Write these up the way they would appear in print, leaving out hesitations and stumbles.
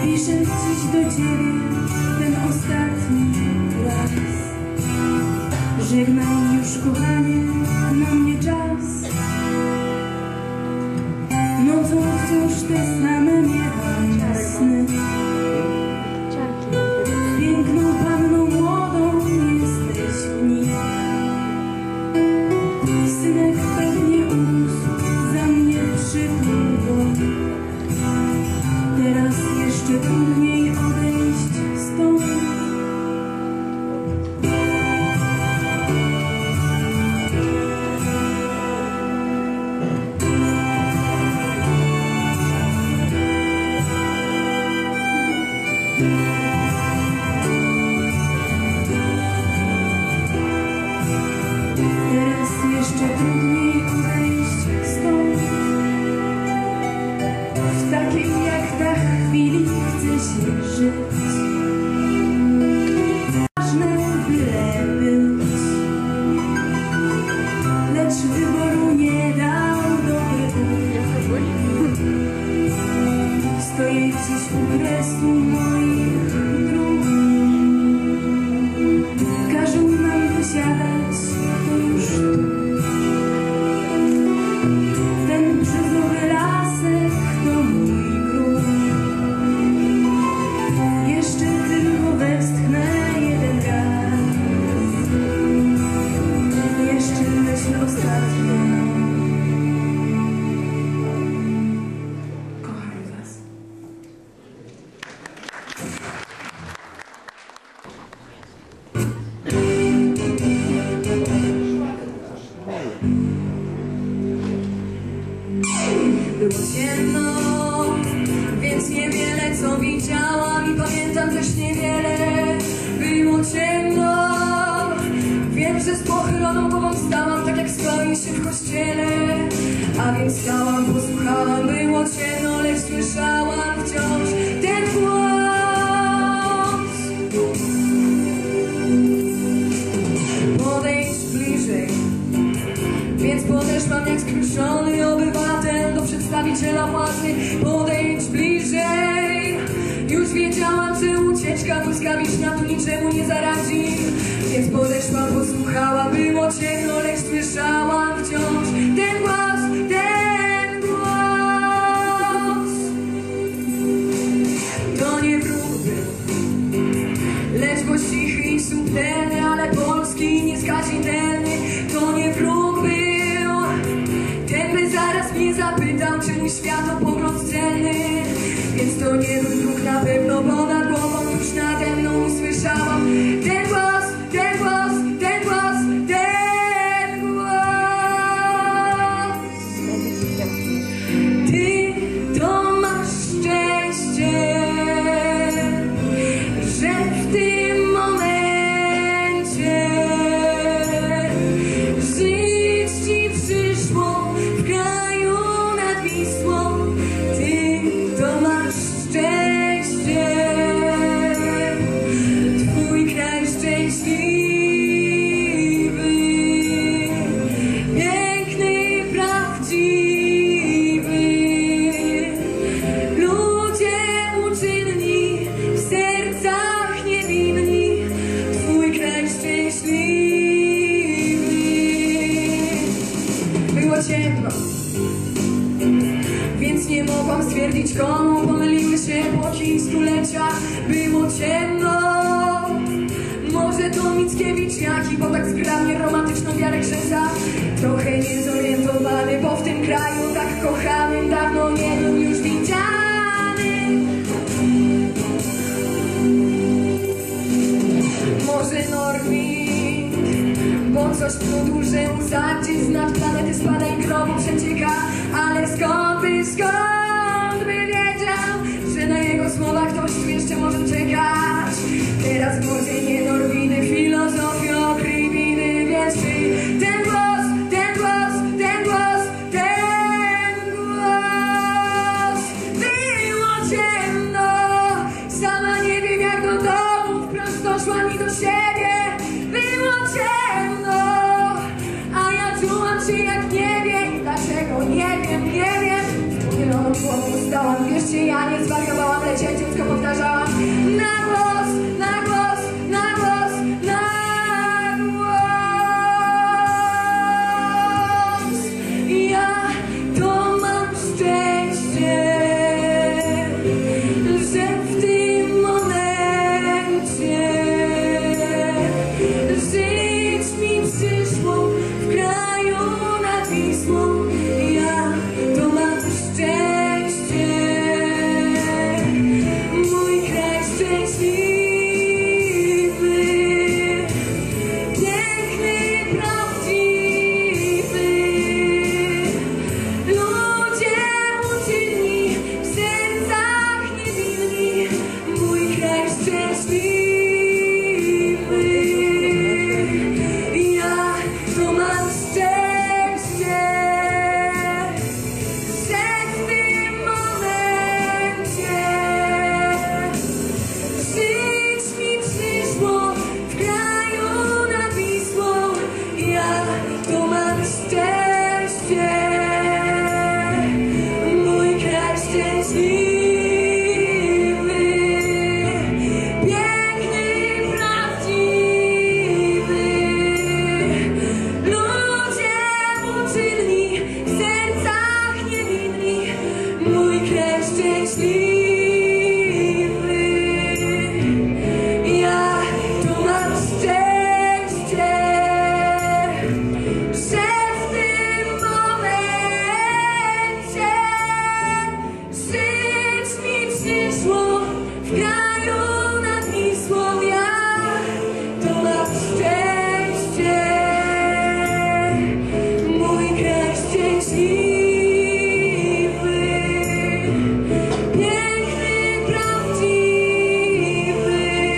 Piszę dziś do ciebie ten ostatni raz. Żegnaj już, kochanie, na mnie czas. Nocą wciąż te same miewam sny. Piękną panną młodą jesteś w nich. Synek pewnie urósł, za mnie przypływał. Teraz jeszcze trudniej odejść stąd. Teraz jeszcze trudniej odejść stąd. W takiej jak ta chwili chce się żyć. Ważne byle być, lecz wyboru nie dał dobry Bóg. Stoję dziś u kresu moich dróg. Każą nam wysiadać, to już tu. Ten brzozowy lasek to mój grób. Jeszcze tylko westchnę jeden raz. Jeszcze myśl ostatnia. Kocham was. Było ciemno, więc niewiele co widziałam i pamiętam też niewiele. Było ciemno, wiem, że z pochyloną głową stałam, tak jak stoi się w kościele. A więc stałam, posłuchałam, było ciemno, lecz słyszałam wciąż ten głos. Podejdź bliżej, więc podeszłam jak skruszony obywatel do przedstawiciela władzy. Podejdź bliżej, już wiedziałam, że ucieczka błyskawiczna tu niczemu nie zaradzi. Więc podeszłam, posłuchałam, było ciemno, lecz słyszałam wciąż ten głos, ten głos. To nie wróg był, lecz gość cichy i subtelny, ale polski, nieskazitelny. To nie wróg był, ten by zaraz mnie zapytał, czy mój światopogląd cenny. Więc to nie był wróg na pewno, bo nad głową tuż nade mną usłyszałam ten głos, ten głos, ten głos, ten głos. Ty to masz szczęście, że w tym momencie żyć ci przyszło w kraju nad Wisłą. Ty to masz szczęście, twój kraj szczęśliwy, piękny, prawdziwy. Ludzie uczynni, w sercach niewinni, twój kraj szczęśliwy. Było ciemno, więc nie mogłam stwierdzić komu. Pomyliły się epoki i stulecia. Było ciemno, może to Mickiewicz jaki, bo tak zgrabnie romantyczną wiarę krzesa. Trochę niezorientowany, bo w tym kraju tak kochanym dawno nie był już widziany. Może Norwid, bo coś produżę za gdzieś z nad planety spada i grobu przecieka. Ale skąd by wiedział, że na jego słowa ktoś tu jeszcze może czekać. Teraz w głosie nie Norwidy, filozofii okrywidy, więc ty ten głos, ten głos, ten głos, ten głos. Było ciemno, sama nie wiem jak do domu, wprost doszła mi do siebie. Było ciemno, a ja czułam się jak nie wiem, dlaczego nie wiem, nie wiem. Stałam, wierzcie, Ja nie zwariowałam, lecz jak dziecko powtarzałam na głos, na głos, na głos, na głos. Ja to mam szczęście, że w tym momencie żyć mi przyszło w kraju nad Wisłą. Ja to mam szczęście, mój kraj szczęśliwy, piękny, prawdziwy. Ludzie uczynni, w sercach niewinni, mój kraj szczęśliwy. Ja to mam szczęście, że w tym momencie żyć mi przyszło w kraju nad Wisłą. Ja to mam szczęście, mój kraj szczęśliwy, piękny, prawdziwy. Ludzie uczynni, w sercach niewinni, mój kraj szczęśliwy. Ja to mam szczęście, że w tym momencie żyć mi przyszło w kraju nad Wisłą. Ja to mam szczęście, mój kraj szczęśliwy, piękny, prawdziwy.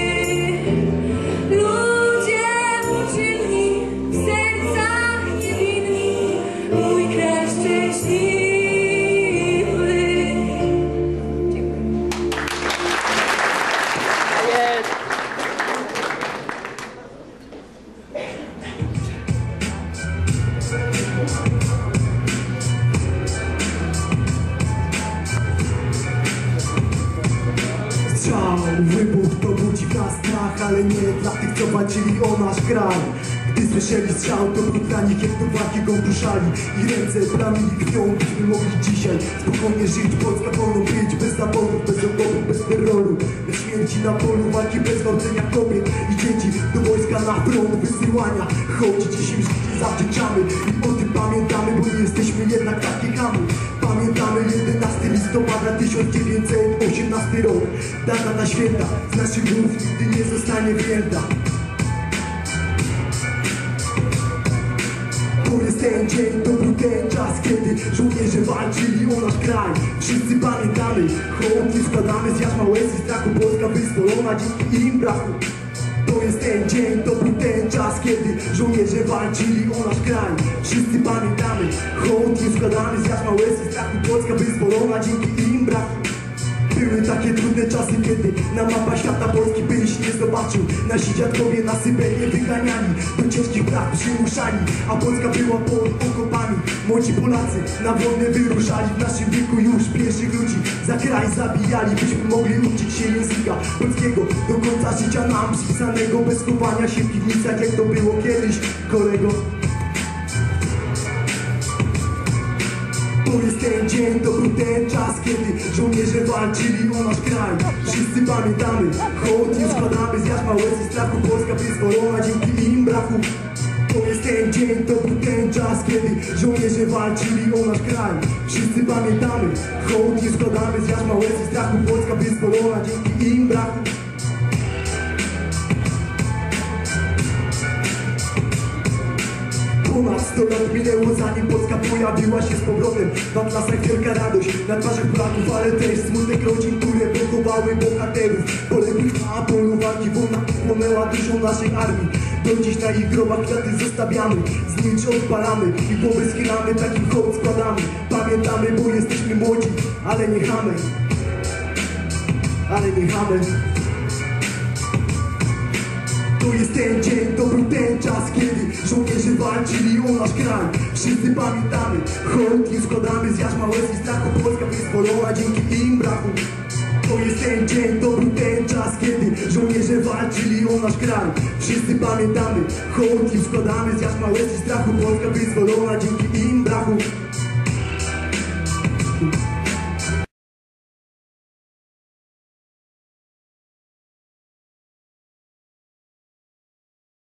Ludzie uczynni, w sercach niewinni, mój kraj szczęśliwy. Strzał, wybuch to budzi w nas strach, ale nie dla tych, co walczyli o nasz kraj. Gdy słyszeli strzał, to był dla nich jak to walki go duszali. I ręce plamili krwią, byśmy mogli dzisiaj spokojnie żyć. Polska wolno być, bez zaborów, bez obozu, bez terroru, bez śmierci na polu walki, bez gwałcenia kobiet i dzieci. Do wojska na front wysyłania, choć dzisiaj życie zawdzięczamy. I o tym pamiętamy, bo nie jesteśmy jednak takie chamy. Pamiętamy 11 listopada 1918 rok. Data na święta z naszych głów nigdy nie zostanie wyjęta. To jest ten dzień, to był ten czas, kiedy żołnierze walczyli o nasz kraj. Wszyscy pamiętamy, hołd nie składamy z jarzma łez i strachu. Polska wyzwolona dzięki im braku. To jest ten dzień, to był ten czas, kiedy żołnierze walczyli o nasz kraj. Wszyscy pamiętamy, hołd nie składamy z jarzma łez i strachu. Polska wyzwolona dzięki im braku. Były takie trudne czasy, kiedy na mapa świata Polski byś nie zobaczył. Nasi dziadkowie na Syberię wyganiani, do ciężkich prac przymuszani, a Polska była pod okopami. Młodzi Polacy na wojnę wyruszali, w naszym wieku już pierwszych ludzi za kraj zabijali, byśmy mogli uczyć się języka polskiego do końca życia nam spisanego, bez chowania się w piwnicach, jak to było kiedyś, kolego. To jest ten dzień, to był ten czas, kiedy żołnierze walczyli o nasz kraj. Wszyscy pamiętamy, hołd nie składamy z jarzma łez i strachu. Polska wyzwolona dzięki im braku. To jest ten dzień, to był ten czas, kiedy żołnierze walczyli o nasz kraj. Wszyscy pamiętamy, hołd nie składamy z jarzma łez i strachu. Polska wyzwolona dzięki im braku. Ponad 100 lat minęło, zanim Polska pojawiła się z powrotem. W atlasach wielka radość na twarzach Polaków, ale też smutek rodzin, które pochowały bohaterów poległych na polu walki. Wojna płonęła duszą naszej armii. Do dziś na ich grobach kwiaty zostawiamy, zdjęć odpalamy i głowy schylamy, takim hołd składamy. Pamiętamy, bo jesteśmy młodzi, ale nie chamy. Ale nie chamy. To jest ten dzień, to był ten czas, kiedy żołnierze walczyli o nasz kraj. Wszyscy pamiętamy, hołd im składamy z jarzma łez i strachu. Polska wyzwolona dzięki im brachu. To jest ten dzień, to był ten czas, kiedy żołnierze walczyli o nasz kraj. Wszyscy pamiętamy, hołd im składamy z jarzma łez i strachu. Polska wyzwolona dzięki im brachu.